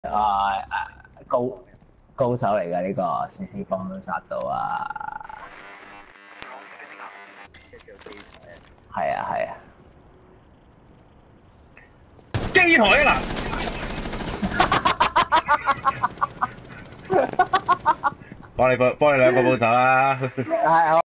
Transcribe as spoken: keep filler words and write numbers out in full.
啊啊高高手嚟㗎呢個，先希幫都殺到啊！係啊係啊， 機台啊嗱，幫你幫幫你兩個報仇啦！ 係